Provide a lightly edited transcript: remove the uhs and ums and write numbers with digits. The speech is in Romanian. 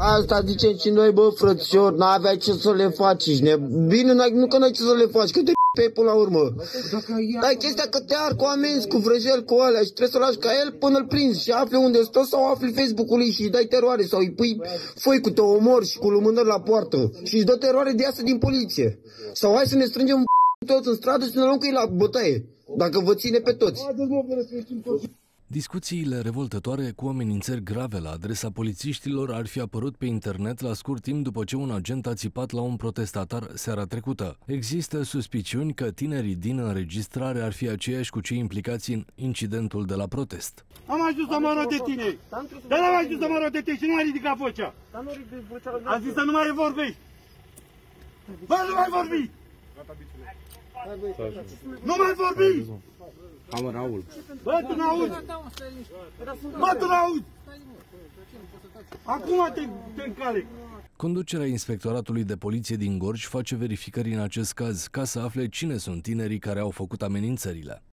Asta zicem și noi, bă, frățior, n-aveai ce să le faci, bine, nu că n-ai ce să le faci, că te pe până la urmă. Dar chestia că te ar cu amenzi, cu vrăjeli, cu alea și trebuie să lași ca el până îl prinzi și afli unde stă sau afli Facebook-ului și îi dai teroare sau îi pui foi cu te omori și cu lumânări la poartă și îți dă teroare de iasă din poliție. Sau hai să ne strângem toți în stradă și să ne luăm cu ei la bătaie, dacă vă ține pe toți. Discuțiile revoltătoare cu amenințări grave la adresa polițiștilor ar fi apărut pe internet la scurt timp după ce un agent a țipat la un protestatar seara trecută. Există suspiciuni că tinerii din înregistrare ar fi aceiași cu cei implicați în incidentul de la protest. Am ajuns să mă rog de tine! Dar n-am ajuns să mă rog de tine și nu mai ridica vocea! Am zis să nu mai vorbești! Bă, nu mai vorbi! Nu mai vorbi! Am Raul. Bă, tu n-auzi! Bă, tu n-auzi! Acum te încalec! Conducerea Inspectoratului de Poliție din Gorj face verificări în acest caz ca să afle cine sunt tinerii care au făcut amenințările.